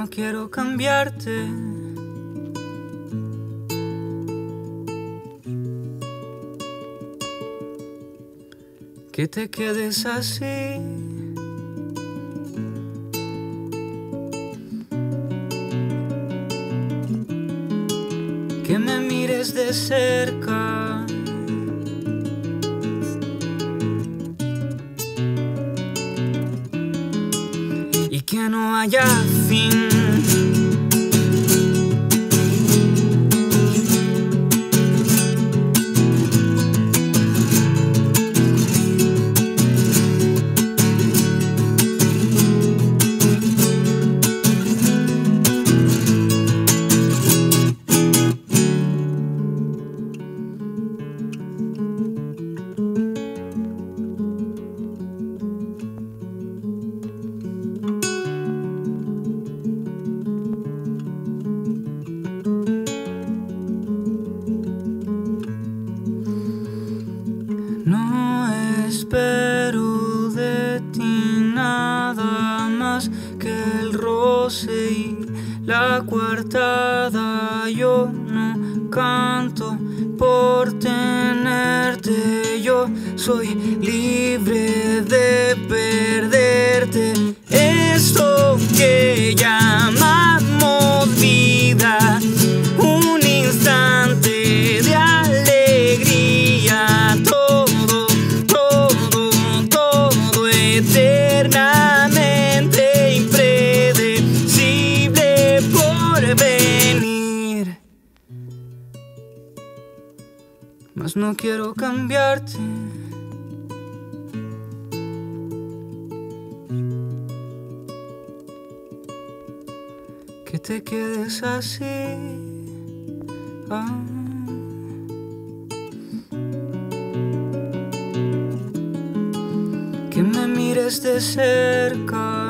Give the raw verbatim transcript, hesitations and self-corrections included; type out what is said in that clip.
no quiero cambiarte. Que te quedes así. Que me mires de cerca. Y que no haya fin. No espero de ti nada más que el roce y la coartada. Yo no canto por tenerte, yo soy libre de perderte. Esto que llamamos vida, un instante de alegría, todo, todo, todo eternamente impredecible por venir. Mas no quiero cambiarte. Que te quedes así. Ah. Que me mires de cerca.